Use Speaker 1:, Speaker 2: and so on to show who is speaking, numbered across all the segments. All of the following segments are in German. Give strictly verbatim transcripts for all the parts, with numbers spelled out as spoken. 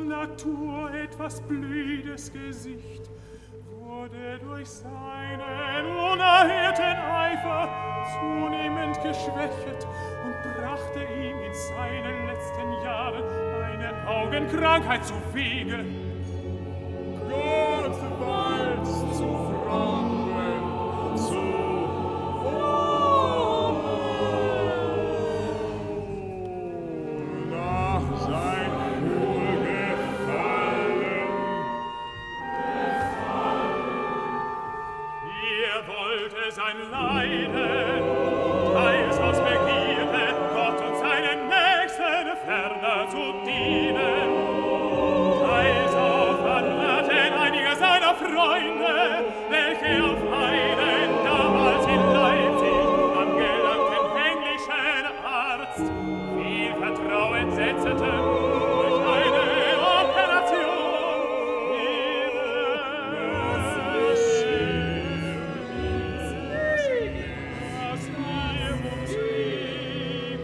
Speaker 1: Natur etwas blühendes Gesicht, wurde durch seinen unerhörten Eifer zunehmend geschwächet und brachte ihm in seinen letzten Jahren eine Augenkrankheit zu Wege.
Speaker 2: Gott weil's zu Frauen, zu Wohl, nach sein Wohlgefallen.
Speaker 1: Er wollte sein Leiden, teils aus Begierde, Gott und seinen Nächsten ferner zu dienen, teils auf Anraten einiger seiner Freunde, welche auf einen damals in Leipzig angelangten englischen Arzt viel Vertrauen setzten durch eine Operation. Was wir uns lieben.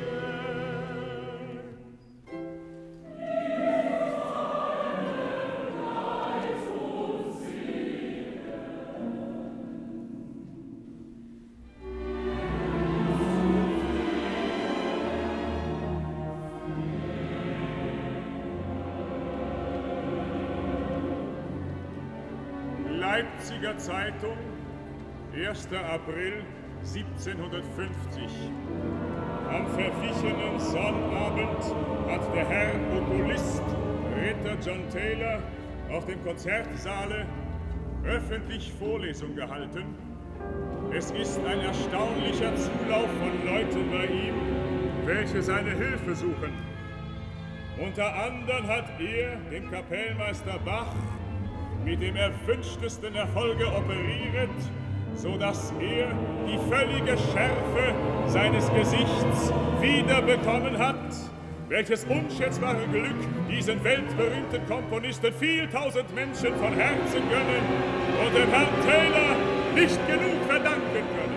Speaker 2: Leipziger Zeitung, erster April siebzehnhundertfünfzig. Am verwichenen Sonnabend hat der Herr Okulist, Ritter John Taylor, auf dem Konzertsaale öffentlich Vorlesung gehalten. Es ist ein erstaunlicher Zulauf von Leuten bei ihm, welche seine Hilfe suchen. Unter anderem hat er den Kapellmeister Bach mit dem erwünschtesten Erfolge operiert, so dass er die völlige Schärfe seines Gesichts wiederbekommen hat, welches unschätzbare Glück diesen weltberühmten Komponisten viel tausend Menschen von Herzen gönnen und dem Herrn Taylor nicht genug verdanken können.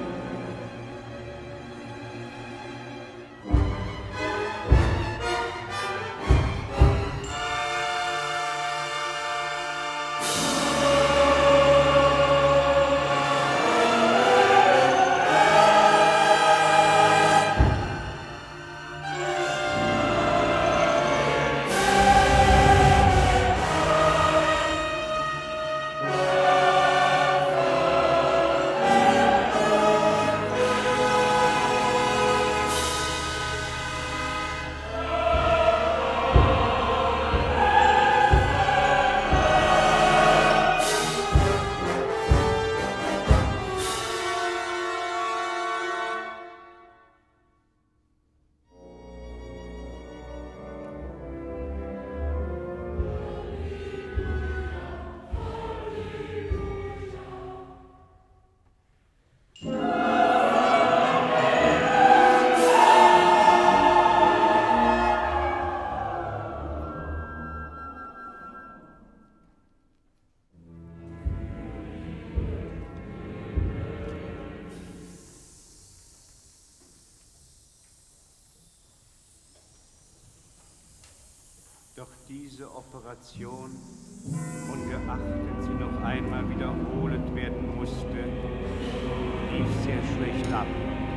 Speaker 3: Doch diese Operation, ungeachtet sie noch einmal wiederholt werden musste, lief sehr schlecht ab.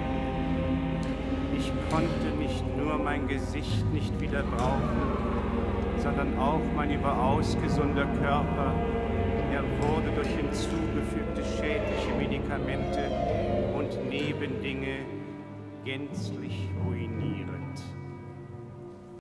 Speaker 3: Ich konnte nicht nur mein Gesicht nicht wieder brauchen, sondern auch mein überaus gesunder Körper. Er wurde durch hinzugefügte schädliche Medikamente und Nebendinge gänzlich ruiniert.